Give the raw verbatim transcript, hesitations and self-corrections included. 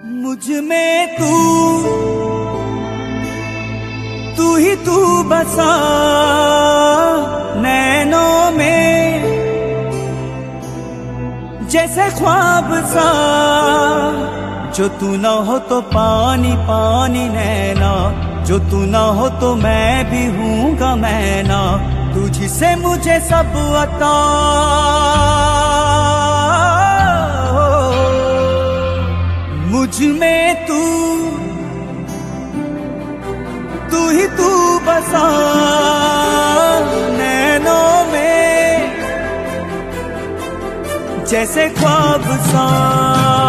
मुझ में तू तू ही तू बसा नैनों में, जैसे ख्वाब सा। जो तू ना हो तो पानी पानी नैना, जो तू ना हो तो मैं भी हूँगा मैं ना। तुझसे मुझे सब अता, मुझ में तू तू ही तू बसा नैनों में, जैसे ख्वाब सा।